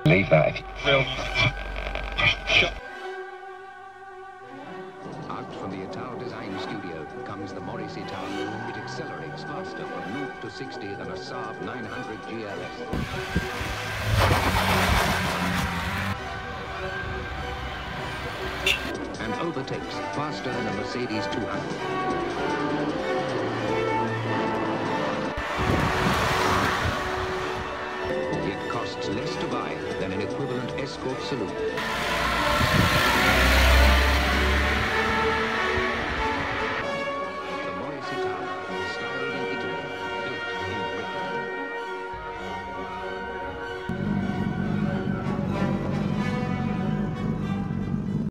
Leyland. Out from the Ital design studio comes the Morris Ital. It accelerates faster from 0 to 60 than a Saab 900 GLS. And overtakes faster than a Mercedes 200. It costs less to buy than an equivalent Escort saloon.